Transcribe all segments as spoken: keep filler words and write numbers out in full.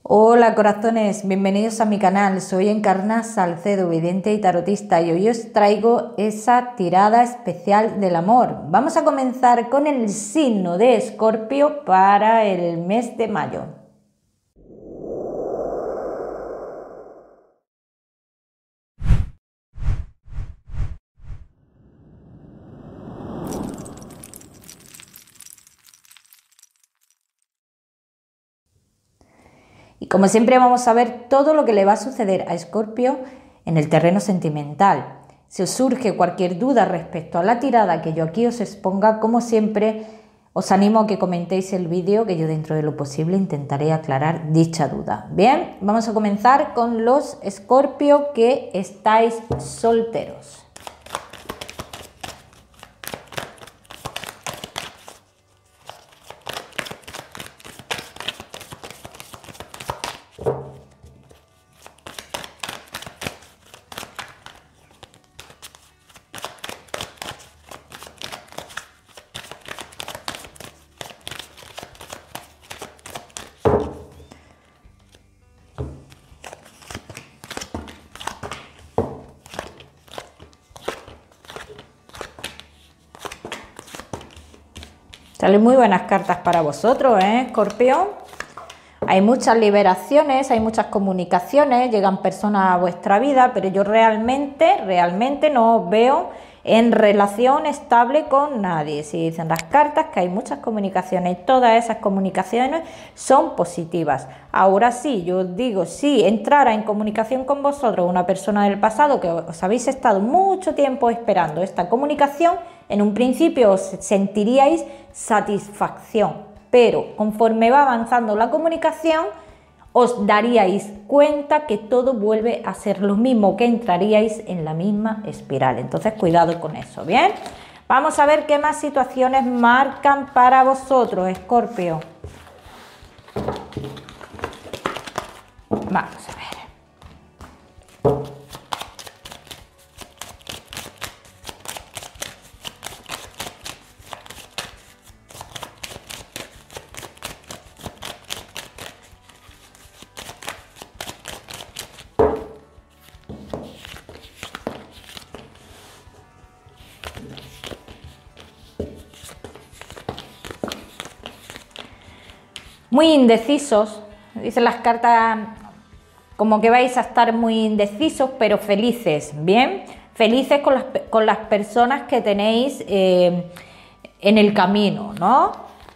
Hola corazones, bienvenidos a mi canal. Soy Encarna Salcedo, vidente y tarotista, y hoy os traigo esa tirada especial del amor. Vamos a comenzar con el signo de Escorpio para el mes de mayo. Y como siempre vamos a ver todo lo que le va a suceder a Escorpio en el terreno sentimental. Si os surge cualquier duda respecto a la tirada que yo aquí os exponga, como siempre, os animo a que comentéis el vídeo, que yo dentro de lo posible intentaré aclarar dicha duda. Bien, vamos a comenzar con los Escorpio que estáis solteros. Salen muy buenas cartas para vosotros, ¿eh, Escorpio? Hay muchas liberaciones, hay muchas comunicaciones, llegan personas a vuestra vida, pero yo realmente, realmente no os veo en relación estable con nadie. Si dicen las cartas que hay muchas comunicaciones y todas esas comunicaciones son positivas. Ahora sí, yo os digo, si entrara en comunicación con vosotros una persona del pasado que os habéis estado mucho tiempo esperando esta comunicación, en un principio os sentiríais satisfacción, pero conforme va avanzando la comunicación os daríais cuenta que todo vuelve a ser lo mismo, que entraríais en la misma espiral. Entonces cuidado con eso, ¿bien? Vamos a ver qué más situaciones marcan para vosotros, Escorpio. Vamos a ver. Muy indecisos, dicen las cartas como que vais a estar muy indecisos, pero felices, ¿bien? Felices con las, con las personas que tenéis eh, en el camino, ¿no?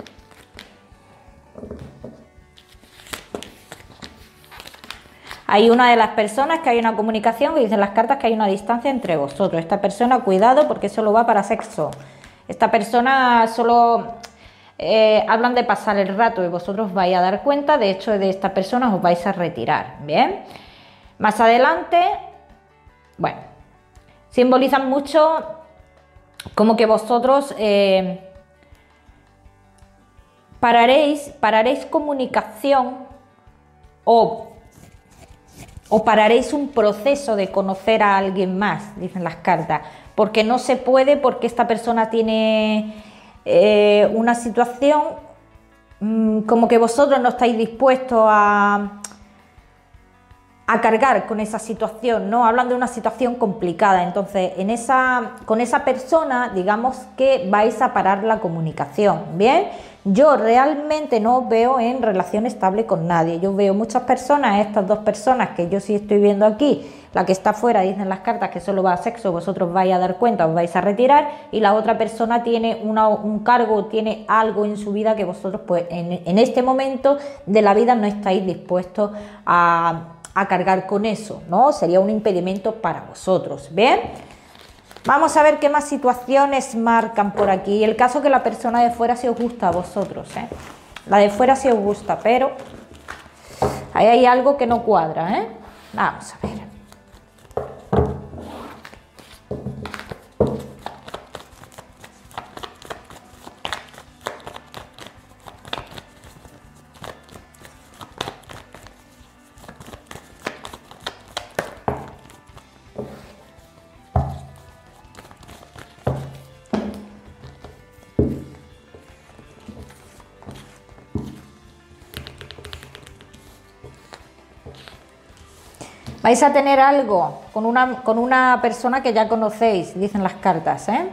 Hay una de las personas que hay una comunicación, que dicen las cartas que hay una distancia entre vosotros. Esta persona, cuidado, porque solo va para sexo. Esta persona solo... Eh, hablan de pasar el rato y vosotros vais a dar cuenta, de hecho de esta persona os vais a retirar, ¿bien? Más adelante, bueno, simbolizan mucho como que vosotros eh, pararéis, pararéis comunicación o, o pararéis un proceso de conocer a alguien más, dicen las cartas, porque no se puede, porque esta persona tiene... Eh, una situación mmm, como que vosotros no estáis dispuestos a, a cargar con esa situación, ¿no? Hablan de una situación complicada, entonces en esa, con esa persona digamos que vais a parar la comunicación, ¿bien? Yo realmente no os veo en relación estable con nadie, yo veo muchas personas, estas dos personas que yo sí estoy viendo aquí, la que está fuera, dicen las cartas que solo va a sexo, vosotros vais a dar cuenta, os vais a retirar, y la otra persona tiene una, un cargo, tiene algo en su vida que vosotros pues en, en este momento de la vida no estáis dispuestos a, a cargar con eso, ¿no? Sería un impedimento para vosotros, ¿bien? Vamos a ver qué más situaciones marcan por aquí. El caso que la persona de fuera sí os gusta a vosotros, ¿eh? La de fuera sí os gusta, pero ahí hay algo que no cuadra, ¿eh? Vamos a ver. Vais a tener algo con una, con una persona que ya conocéis, dicen las cartas, ¿eh?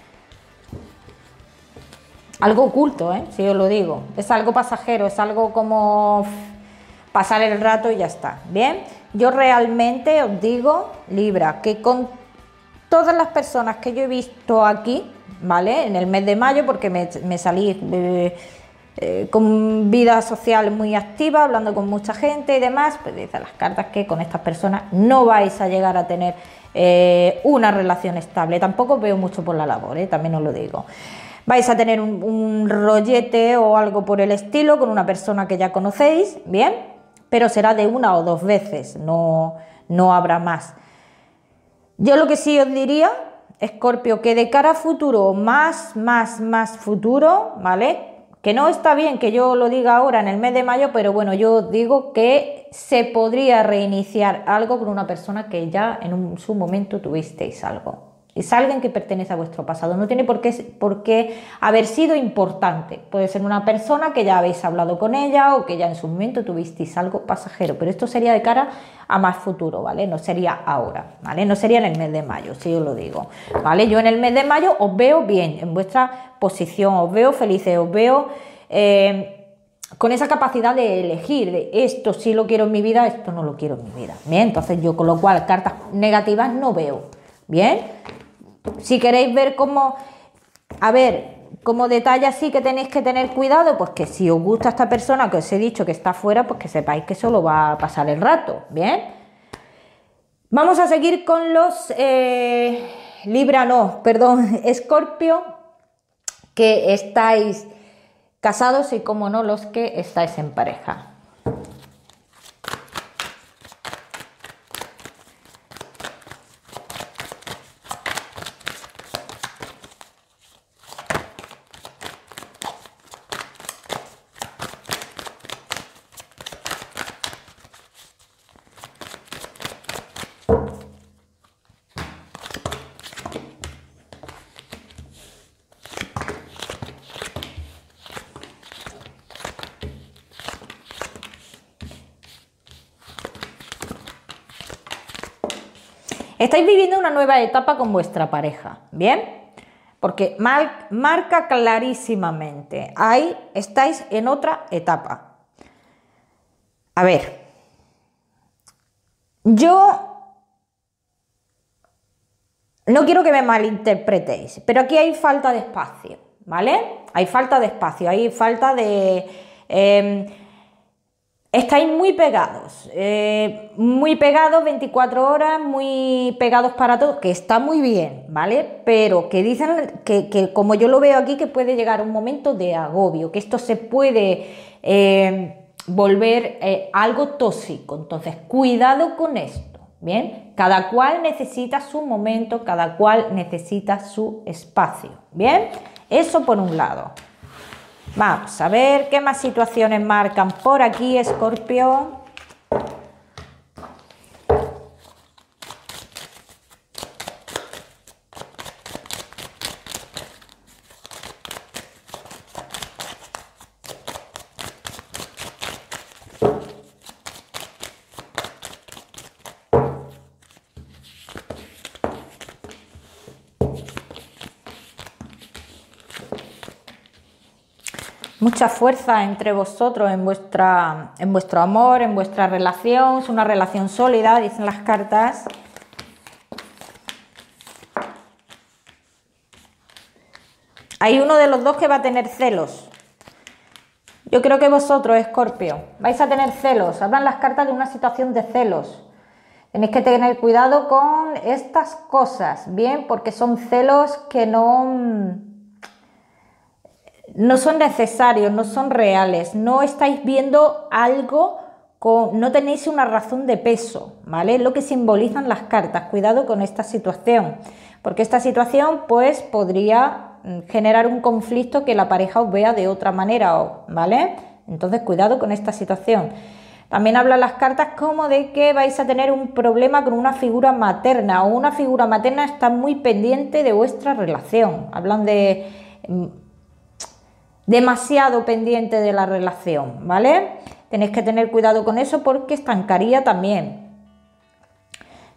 Algo oculto, ¿eh? Si os lo digo. Es algo pasajero, es algo como pasar el rato y ya está. Bien, yo realmente os digo, Libra, que con todas las personas que yo he visto aquí, ¿vale? En el mes de mayo, porque me, me salí eh, eh, con vida social muy activa, hablando con mucha gente y demás, pues dicen las cartas que con estas personas no vais a llegar a tener eh, una relación estable. Tampoco veo mucho por la labor, ¿eh? También os lo digo. Vais a tener un, un rollete o algo por el estilo con una persona que ya conocéis, bien, pero será de una o dos veces, no, no habrá más. Yo lo que sí os diría, Escorpio, que de cara a futuro, más, más, más futuro, ¿vale? Que no está bien que yo lo diga ahora en el mes de mayo, pero bueno, yo os digo que se podría reiniciar algo con una persona que ya en un, su momento tuvisteis algo. Es alguien que pertenece a vuestro pasado, no tiene por qué, por qué haber sido importante. Puede ser una persona que ya habéis hablado con ella o que ya en su momento tuvisteis algo pasajero, pero esto sería de cara a más futuro, ¿vale? No sería ahora, ¿vale? No sería en el mes de mayo, si os lo digo, ¿vale? Yo en el mes de mayo os veo bien, en vuestra posición, os veo felices, os veo eh, con esa capacidad de elegir, de esto sí lo quiero en mi vida, esto no lo quiero en mi vida, ¿bien? Entonces yo con lo cual cartas negativas no veo, ¿bien? Si queréis ver cómo, a ver, como detalle así que tenéis que tener cuidado, pues que si os gusta esta persona que os he dicho que está fuera, pues que sepáis que solo va a pasar el rato, ¿bien? Vamos a seguir con los eh, Libra, no, perdón, Escorpio, que estáis casados y como no los que estáis en pareja. Estáis viviendo una nueva etapa con vuestra pareja, ¿bien? Porque mar, marca clarísimamente, ahí estáis en otra etapa. A ver, yo no quiero que me malinterpretéis, pero aquí hay falta de espacio, ¿vale? Hay falta de espacio, hay falta de... Eh, estáis muy pegados, eh, muy pegados veinticuatro horas, muy pegados para todo, que está muy bien, ¿vale? Pero que dicen que, que como yo lo veo aquí, que puede llegar un momento de agobio, que esto se puede eh, volver eh, algo tóxico. Entonces, cuidado con esto, ¿bien? Cada cual necesita su momento, cada cual necesita su espacio, ¿bien? Eso por un lado. Vamos a ver qué más situaciones marcan por aquí, Escorpio. Mucha fuerza entre vosotros en, vuestra, en vuestro amor, en vuestra relación. Es una relación sólida, dicen las cartas. Hay uno de los dos que va a tener celos. Yo creo que vosotros, Escorpio, vais a tener celos. Hablan las cartas de una situación de celos. Tenéis que tener cuidado con estas cosas, ¿bien? Porque son celos que no... no son necesarios, no son reales, no estáis viendo algo, con, no tenéis una razón de peso, ¿vale? Es lo que simbolizan las cartas. Cuidado con esta situación, porque esta situación pues podría generar un conflicto que la pareja os vea de otra manera, ¿vale? Entonces cuidado con esta situación. También hablan las cartas como de que vais a tener un problema con una figura materna, o una figura materna está muy pendiente de vuestra relación. Hablan de... demasiado pendiente de la relación, ¿vale? Tenéis que tener cuidado con eso porque estancaría también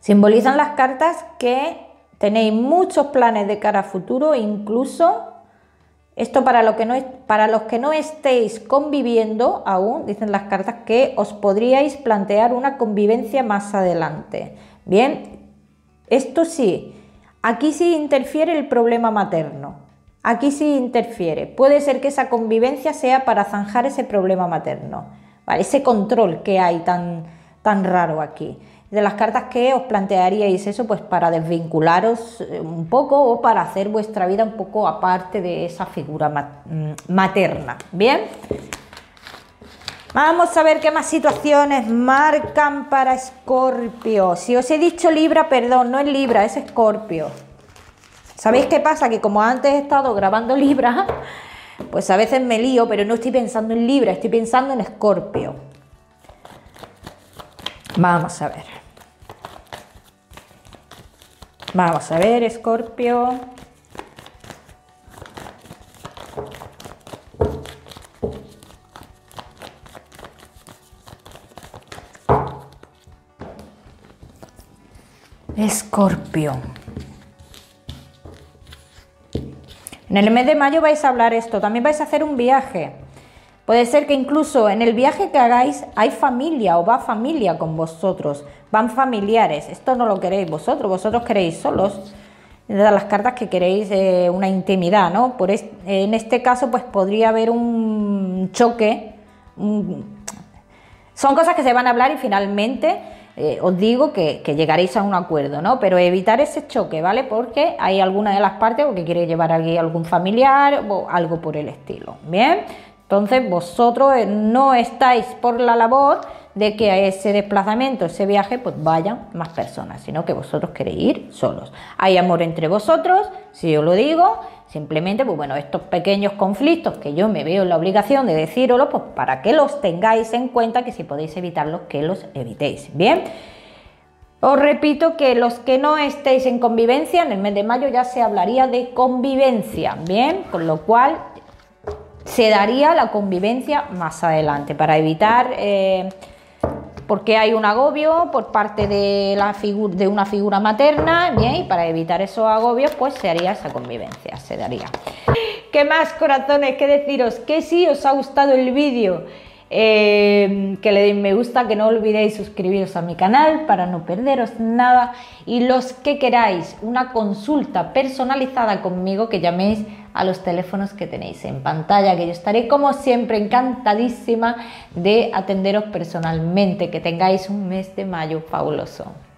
Simbolizan las cartas que tenéis muchos planes de cara a futuro, incluso esto para, lo que no, para los que no estéis conviviendo aún, dicen las cartas que os podríais plantear una convivencia más adelante. Bien, esto sí, aquí sí interfiere el problema materno, aquí sí interfiere. Puede ser que esa convivencia sea para zanjar ese problema materno, ¿vale? Ese control que hay tan, tan raro aquí. De las cartas que os plantearíais eso pues para desvincularos un poco o para hacer vuestra vida un poco aparte de esa figura materna. Bien, vamos a ver qué más situaciones marcan para Escorpio. Si os he dicho Libra, perdón, no es Libra, es Escorpio. ¿Sabéis qué pasa? Que como antes he estado grabando Libra, pues a veces me lío, pero no estoy pensando en Libra, estoy pensando en Escorpio. Vamos a ver. Vamos a ver, Escorpio. Escorpio. En el mes de mayo vais a hablar esto, también vais a hacer un viaje. Puede ser que incluso en el viaje que hagáis hay familia o va familia con vosotros, van familiares. Esto no lo queréis vosotros, vosotros queréis solos. De las cartas que queréis eh, una intimidad, ¿no? Por es, en este caso pues podría haber un choque. Un... Son cosas que se van a hablar y finalmente eh, os digo que, que llegaréis a un acuerdo, ¿no? Pero evitar ese choque, ¿vale? Porque hay alguna de las partes que quiere llevar aquí algún familiar o algo por el estilo, ¿bien? Entonces vosotros no estáis por la labor de que a ese desplazamiento, ese viaje, pues vayan más personas, sino que vosotros queréis ir solos. Hay amor entre vosotros, si yo lo digo, simplemente, pues bueno, estos pequeños conflictos que yo me veo en la obligación de decíroslo, pues para que los tengáis en cuenta, que si podéis evitarlos, que los evitéis, ¿bien? Os repito que los que no estéis en convivencia, en el mes de mayo ya se hablaría de convivencia, ¿bien? Con lo cual se daría la convivencia más adelante para evitar, eh, porque hay un agobio por parte de, la figura, de una figura materna, bien, y para evitar esos agobios pues se haría esa convivencia, se daría. ¿Qué más, corazones? ¿Qué deciros? Que si os ha gustado el vídeo, eh, que le deis me gusta, que no olvidéis suscribiros a mi canal para no perderos nada, y los que queráis una consulta personalizada conmigo, que llaméis a los teléfonos que tenéis en pantalla, que yo estaré como siempre encantadísima de atenderos personalmente. Que tengáis un mes de mayo fabuloso.